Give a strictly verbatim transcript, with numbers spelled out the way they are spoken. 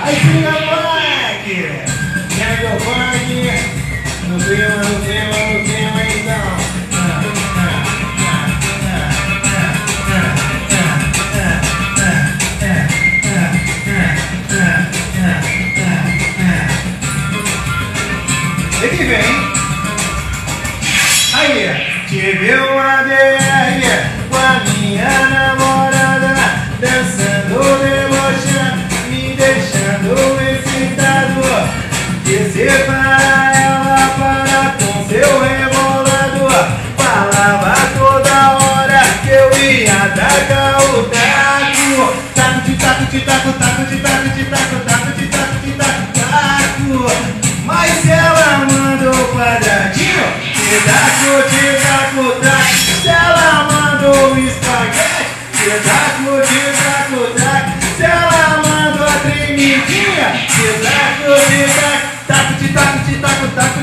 Aí fica funk, pega o funk, no clima, no clima, no clima então. E que vem, aí, tive uma D R com a minha namorada, dançando, debochando, me deixando excitado. Disse para ela para com seu rebolado, falava toda hora que eu ia tacar o taco. Taco de taco de taco, taco de taco de taco, taco de taco de taco, taco. Mas ela mandou quadradinho, de taco, de taco, taco. Se ela mandou espaguete, de taco, de taco, taco. Se ela mandou a tremidinha, de taco, de taco, taco, de taco, de taco, taco.